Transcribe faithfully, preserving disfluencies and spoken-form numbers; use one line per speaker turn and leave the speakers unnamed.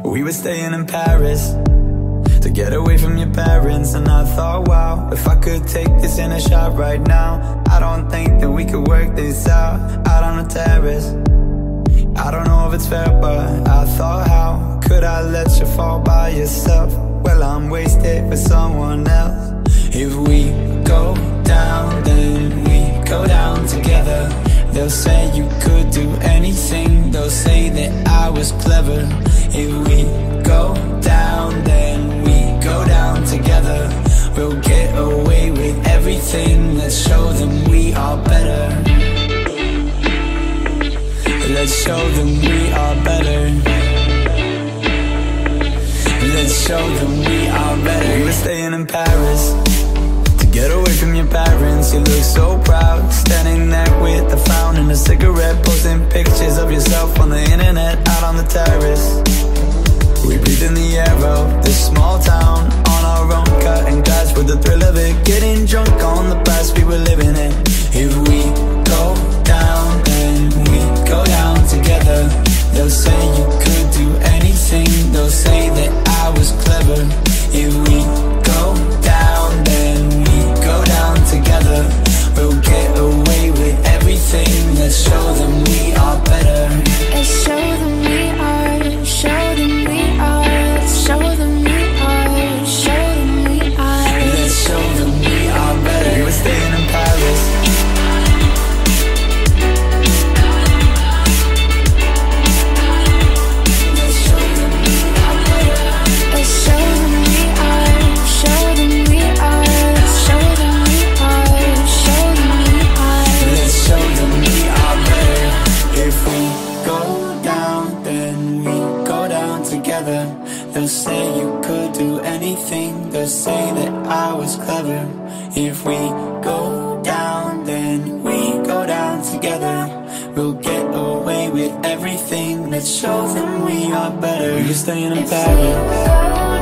We were staying in Paris to get away from your parents. And I thought, wow, if I could take this in a shot right now, I don't think that we could work this out, out on the terrace. I don't know if it's fair, but I thought, how could I let you fall by yourself? Well, I'm wasted with someone else. If we go down, then we go down together. They'll say you could do anything, they'll say that I was clever. If we go down, then we go down together. We'll get away with everything, let's show them we are better. Let's show them we are better. Let's show them we are better. We were staying in Paris to get away from your parents. You look so proud, standing there with a frown and a cigarette, posting pictures of yourself on the internet, out on the terrace. We breathe in the air of this small town on our own, cutting glass with the thrill of it, getting drunk on the past we were living in. If we go down, then we go down together. They'll say you could do anything, they'll say that I was clever. If we go down, then we go down together. We'll get away with everything, let's show them we are better.
Let's show them we are, show them we are, let's show them we are, show them we are.
Let's show them we are better. We were staying in Paris.
Let's show them we are better. Let's show them we are, show them we are, let's show them we are, show them we are.
Let's show them we are better. If we go down, then we go down together. They'll say you could do anything, they'll say that I was clever. If we go down, then we go down together. We'll get away with everything, let's show them we are better. You're staying in Paris.